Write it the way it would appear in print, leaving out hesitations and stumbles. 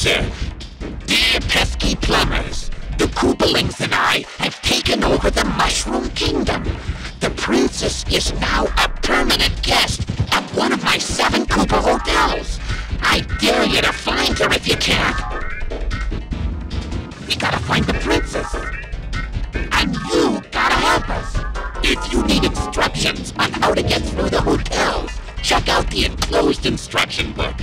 Sir. Dear pesky plumbers, the Koopalings and I have taken over the Mushroom Kingdom. The princess is now a permanent guest at one of my 7 Koopa hotels. I dare you to find her if you can. We gotta find the princess. And you gotta help us. If you need instructions on how to get through the hotels, check out the enclosed instruction book.